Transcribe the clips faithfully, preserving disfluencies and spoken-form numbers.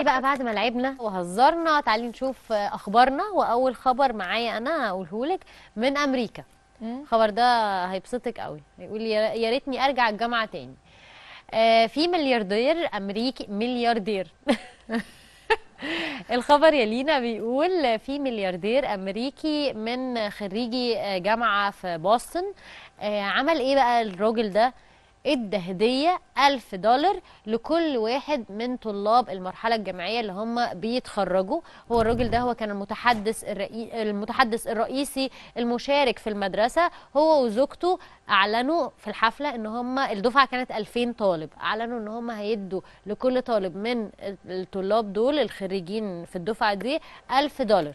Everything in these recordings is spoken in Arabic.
بقى بعد ما لعبنا وهزرنا تعالي نشوف اخبارنا. واول خبر معايا انا هقوله لك من امريكا. الخبر ده هيبسطك قوي، هيقول يا ريتني ارجع الجامعه تاني. آه في ملياردير امريكي ملياردير الخبر يا لينا بيقول في ملياردير امريكي من خريجي جامعه في بوسطن. آه عمل ايه بقى الراجل ده؟ ادى هديه ألف دولار لكل واحد من طلاب المرحله الجامعيه اللي هم بيتخرجوا. هو الراجل ده هو كان المتحدث الرئي... المتحدث الرئيسي المشارك في المدرسه. هو وزوجته اعلنوا في الحفله ان هم الدفعه كانت ألفين طالب، اعلنوا ان هم هيدوا لكل طالب من الطلاب دول الخريجين في الدفعه دي ألف دولار،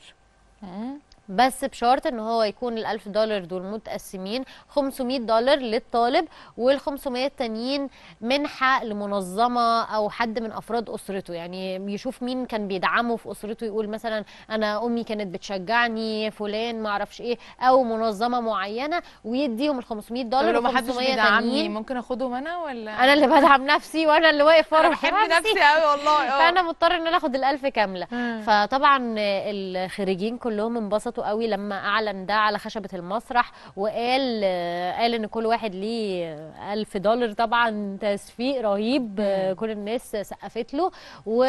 بس بشرط ان هو يكون الألف دولار دول متقسمين خمسمية دولار للطالب والخمسمية التانيين منحة لمنظمة او حد من افراد اسرته. يعني يشوف مين كان بيدعمه في اسرته، يقول مثلا انا امي كانت بتشجعني، فلان ما اعرفش ايه، او منظمة معينة، ويديهم ال خمسمية دولار. لو ما حدش بيدعمني ممكن اخدهم انا ولا انا اللي بدعم نفسي وانا اللي واقف ورا بحب نفسي قوي والله. فانا مضطر ان انا اخد الألف كاملة. فطبعا الخريجين كلهم انبسطوا قوي لما اعلن ده على خشبه المسرح، وقال قال ان كل واحد ليه ألف دولار. طبعا تصفيق رهيب، كل الناس سقفت له. و...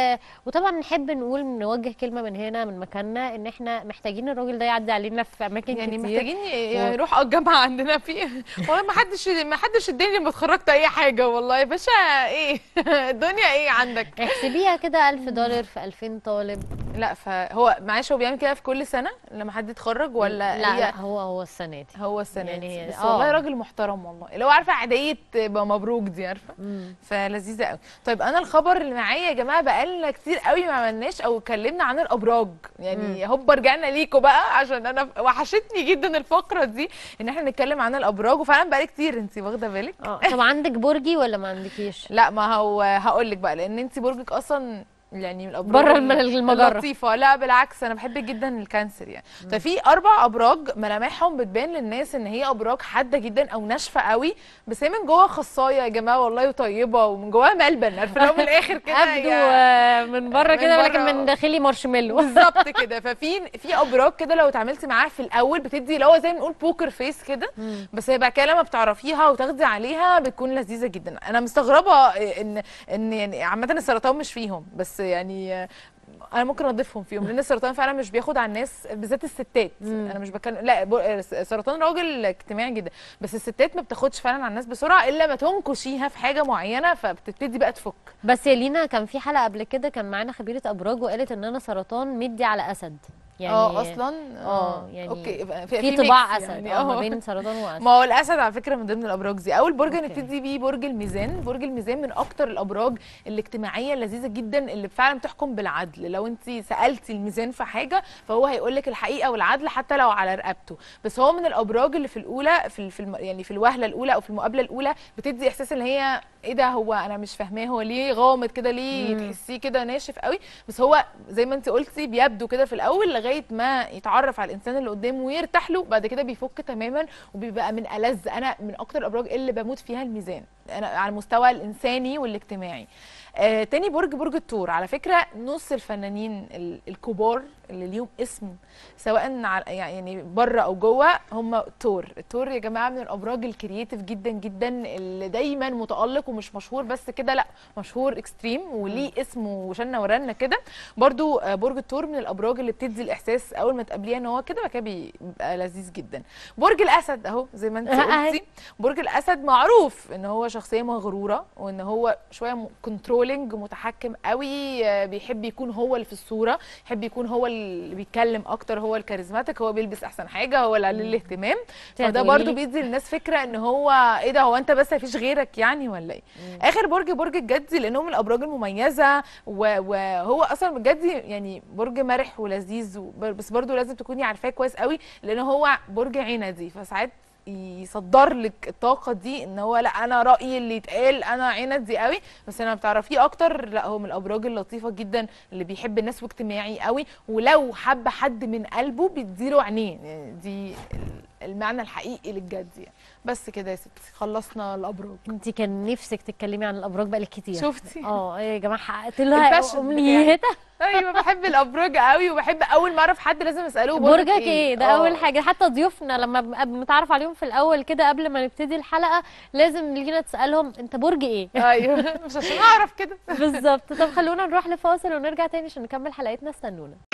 وطبعا نحب نقول نوجه كلمه من هنا من مكاننا ان احنا محتاجين الراجل ده يعدي علينا في اماكن يعني كتير، محتاجين يروح اه الجامعه عندنا فيه. والله ما حدش ما حدش اداني لما اتخرجت اي حاجه والله يا باشا. ايه الدنيا ايه عندك؟ احسبيها كده ألف دولار في ألفين طالب. لا فهو معلش هو بيعمل كده في كل سنه لما حد يتخرج ولا لا هي لا هو هو السنه دي هو السنه يعني دي بس آه. والله راجل محترم والله، اللي هو عارفه عاديه مبروك دي عارفه. فلذيذه قوي. طيب انا الخبر اللي معايا يا جماعه بقالنا كتير قوي ما عملناش او اتكلمنا عن الابراج، يعني هوبا رجعنا ليكوا بقى عشان انا وحشتني جدا الفقره دي ان احنا نتكلم عن الابراج، وفعلا بقالي كتير. انت واخده بالك؟ اه طب عندك برجي ولا ما عندكيش؟ لا ما هو هقول لك بقى، لان انت برجك اصلا يعني من الابراج بره المجره اللطيفه. لا بالعكس انا بحب جدا الكانسر يعني. ففي اربع ابراج ملامحهم بتبان للناس ان هي ابراج حاده جدا او ناشفه قوي، بس هي من جوه خصايه يا جماعه والله وطيبه، ومن جواها ملبن عارفه لو من الاخر كده ابدو من بره كده ولكن من داخلي مارشميلو بالظبط كده. ففي في ابراج كده لو اتعاملتي معاها في الاول بتدي اللي هو زي ما نقول بوكر فيس كده، بس هي بقى كده لما بتعرفيها وتاخدي عليها بتكون لذيذه جدا. انا مستغربه ان ان يعني عامه السرطان مش فيهم، بس يعني انا ممكن اضيفهم فيهم لان السرطان فعلا مش بياخد على الناس بالذات الستات. مم. انا مش بتكلم لا سرطان راجل اجتماعي جدا، بس الستات ما بتاخدش فعلا على الناس بسرعه الا ما تنكشيها في حاجه معينه فبتبتدي بقى تفك. بس يا لينا كان في حلقه قبل كده كان معانا خبيره ابراج وقالت ان انا سرطان مدي على اسد يعني اه اصلا اه يعني اوكي في, في طباع اسد يعني اه ما بين سرطان واسد. ما هو الاسد على فكره من ضمن الابراج دي. اول برج نبتدي بيه برج الميزان. برج الميزان من اكتر الابراج الاجتماعيه اللذيذه جدا اللي فعلا بتحكم بالعدل. لو انت سالتي الميزان في حاجه فهو هيقول لك الحقيقه والعدل حتى لو على رقبته. بس هو من الابراج اللي في الاولى في, في الم... يعني في الوهله الاولى او في المقابله الاولى بتدي احساس ان هي ايه ده، هو انا مش فاهماه، هو ليه غامض كده، ليه تحسيه كده ناشف قوي. بس هو زي ما انت قلتي بيبدو كده في الاول لغايه ما يتعرف على الانسان اللي قدامه ويرتاح له، بعد كده بيفك تماما وبيبقى من ألذ. انا من اكتر الابراج اللي بموت فيها الميزان انا على المستوى الانساني والاجتماعي. آه تاني برج برج الثور. على فكره نص الفنانين الكبار اللي ليهم اسم سواء يعني بره او جوه هم ثور. الثور يا جماعه من الابراج الكرييتيف جدا جدا اللي دايما متالق ومش مشهور بس كده، لا مشهور اكستريم وليه اسم وشنا ورنا كده. برضو آه برج الثور من الابراج اللي بتدي الاحساس اول ما تقابليه ان هو كده كده بيبقى لذيذ جدا. برج الاسد اهو زي ما انت قلتي. برج الاسد معروف ان هو شخصيه مغروره وان هو شويه كنترولنج متحكم قوي، بيحب يكون هو اللي في الصوره، يحب يكون هو اللي بيتكلم اكتر، هو الكاريزماتيك، هو بيلبس احسن حاجه، هو اللي عليه الاهتمام. فده برضو بيدي للناس فكره ان هو ايه ده، هو انت بس مفيش غيرك يعني ولا ايه. اخر برج برج الجدي لانه من الابراج المميزه وهو اصلا الجدي يعني برج مرح ولذيذ، بس برضو لازم تكوني عارفاه كويس قوي لان هو برج عندي، فساعات يصدر لك الطاقه دي ان هو لا انا رايي اللي يتقال انا عندي قوي، بس لما بتعرفيه اكتر لا هو من الابراج اللطيفه جدا اللي بيحب الناس واجتماعي قوي، ولو حب حد من قلبه بيديله عينيه. يعني دي المعنى الحقيقي للجد يعني. بس كده يا ستي خلصنا الابراج. انت كان نفسك تتكلمي عن الابراج بقالك كتير. شفتي؟ اه يا جماعه حققت لها الفاشن امنيتها. ايوه بحب الابراج قوي، وبحب اول ما اعرف حد لازم اساله برجك ايه ده. أوه. اول حاجه حتى ضيوفنا لما بنتعرف عليهم في الاول كده قبل ما نبتدي الحلقه لازم نيجي تسالهم انت برج ايه. ايوه مش عشان اعرف كده. بالظبط. طب خلونا نروح لفاصل ونرجع تاني عشان نكمل حلقتنا، استنونا.